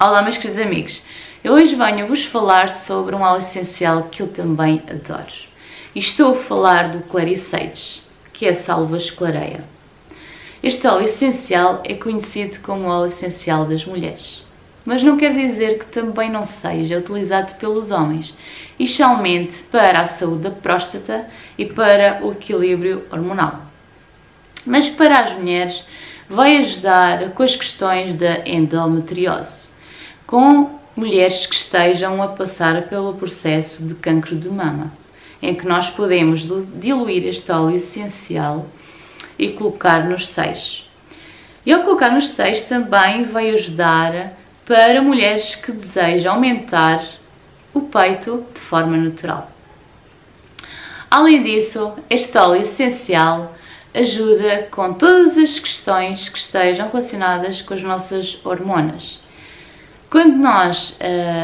Olá meus queridos amigos, eu hoje venho-vos falar sobre um óleo essencial que eu também adoro. E estou a falar do Clary Sage, que é a Salvas Clareia. Este óleo essencial é conhecido como o óleo essencial das mulheres, mas não quer dizer que também não seja utilizado pelos homens, especialmente para a saúde da próstata e para o equilíbrio hormonal. Mas para as mulheres vai ajudar com as questões da endometriose, com mulheres que estejam a passar pelo processo de cancro de mama, em que nós podemos diluir este óleo essencial e colocar nos seios. E ao colocar nos seios também vai ajudar para mulheres que desejam aumentar o peito de forma natural. Além disso, este óleo essencial ajuda com todas as questões que estejam relacionadas com as nossas hormonas. Quando nós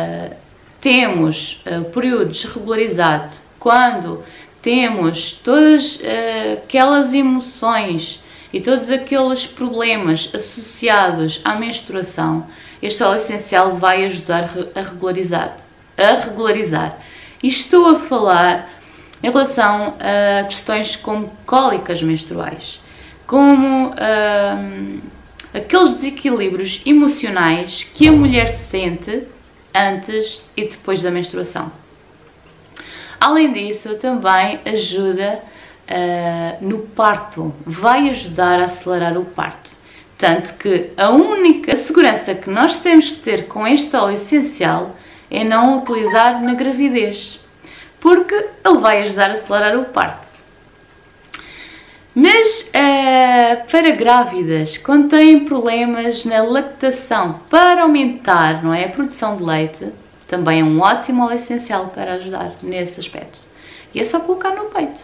temos o período desregularizado, quando temos todas aquelas emoções e todos aqueles problemas associados à menstruação, este óleo essencial vai ajudar a regularizar. E estou a falar em relação a questões como cólicas menstruais, como aqueles desequilíbrios emocionais que a mulher sente antes e depois da menstruação. Além disso, também ajuda no parto, vai ajudar a acelerar o parto. Tanto que a única segurança que nós temos que ter com este óleo essencial é não o utilizar na gravidez, porque ele vai ajudar a acelerar o parto. Mas para grávidas, quando têm problemas na lactação, para aumentar, não é, a produção de leite, também é um ótimo óleo essencial para ajudar nesse aspecto. E é só colocar no peito.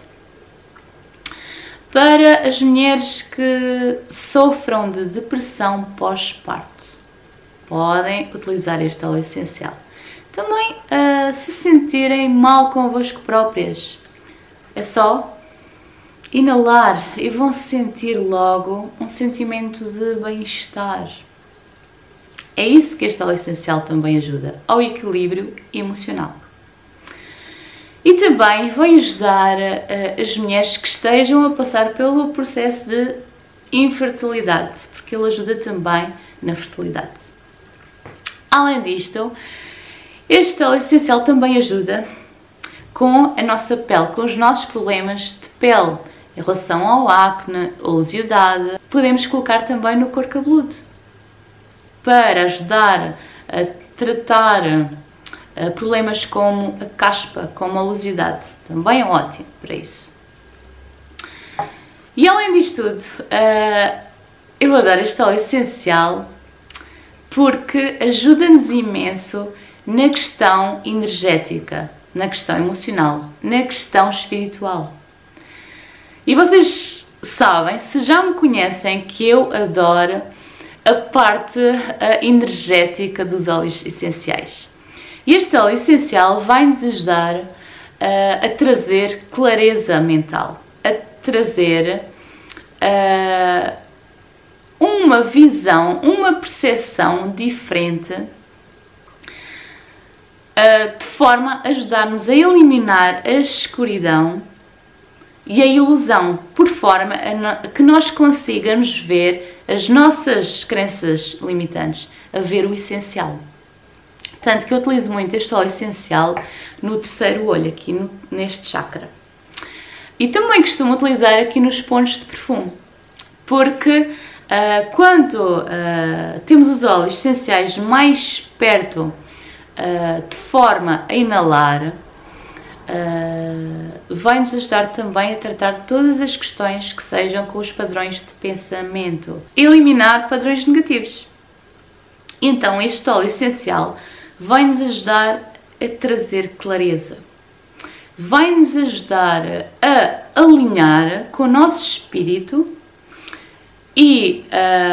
Para as mulheres que sofram de depressão pós-parto, podem utilizar este óleo essencial. Também se sentirem mal convosco próprias, é só inalar e vão sentir logo um sentimento de bem-estar. É isso que este óleo essencial também ajuda, ao equilíbrio emocional. E também vai ajudar as mulheres que estejam a passar pelo processo de infertilidade, porque ele ajuda também na fertilidade. Além disto, este óleo essencial também ajuda com a nossa pele, com os nossos problemas de pele, em relação ao acne, oleosidade. Podemos colocar também no couro cabeludo, para ajudar a tratar problemas como a caspa, como a oleosidade. Também é ótimo para isso. E além disto tudo, eu adoro este óleo essencial porque ajuda-nos imenso na questão energética, na questão emocional, na questão espiritual. E vocês sabem, se já me conhecem, que eu adoro a parte energética dos óleos essenciais. E este óleo essencial vai nos ajudar a trazer clareza mental, a trazer uma visão, uma percepção diferente, de forma a ajudar-nos a eliminar a escuridão e a ilusão, por forma a que nós consigamos ver as nossas crenças limitantes, a ver o essencial. Tanto que eu utilizo muito este óleo essencial no terceiro olho, aqui neste chakra. E também costumo utilizar aqui nos pontos de perfume, porque quando temos os óleos essenciais mais perto, de forma a inalar, vai-nos ajudar também a tratar todas as questões que sejam com os padrões de pensamento, eliminar padrões negativos. Então este óleo essencial vai-nos ajudar a trazer clareza, vai-nos ajudar a alinhar com o nosso espírito e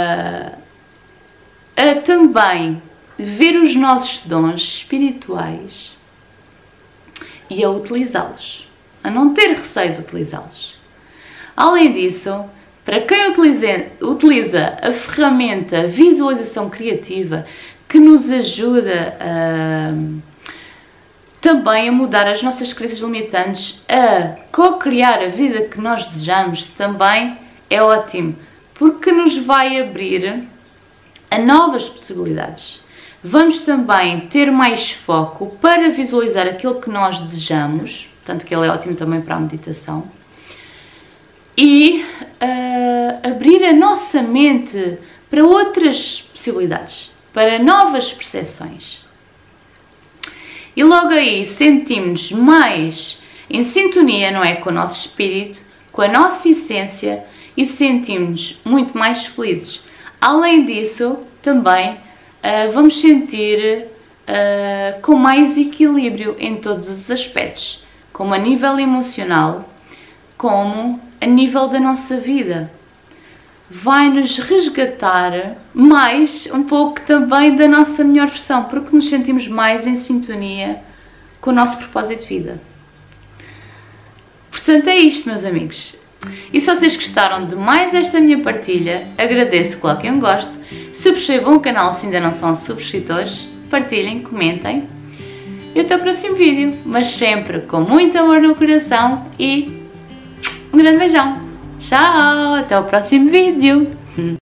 a também ver os nossos dons espirituais e a utilizá-los, a não ter receio de utilizá-los. Além disso, para quem utiliza a ferramenta Visualização Criativa, que nos ajuda também a mudar as nossas crenças limitantes, a co-criar a vida que nós desejamos, também é ótimo, porque nos vai abrir a novas possibilidades. Vamos também ter mais foco para visualizar aquilo que nós desejamos, portanto que ele é ótimo também para a meditação, e abrir a nossa mente para outras possibilidades, para novas percepções. E logo aí sentimos-nos mais em sintonia, não é? Com o nosso espírito, com a nossa essência e sentimos-nos muito mais felizes. Além disso, também vamos sentir com mais equilíbrio em todos os aspectos, como a nível emocional, como a nível da nossa vida. Vai-nos resgatar mais um pouco também da nossa melhor versão, porque nos sentimos mais em sintonia com o nosso propósito de vida. Portanto, é isto, meus amigos. E se vocês gostaram de mais esta minha partilha, agradeço que coloquem um gosto, subscrevam o canal se ainda não são subscritores, partilhem, comentem. E até o próximo vídeo, mas sempre com muito amor no coração e um grande beijão. Tchau, até o próximo vídeo.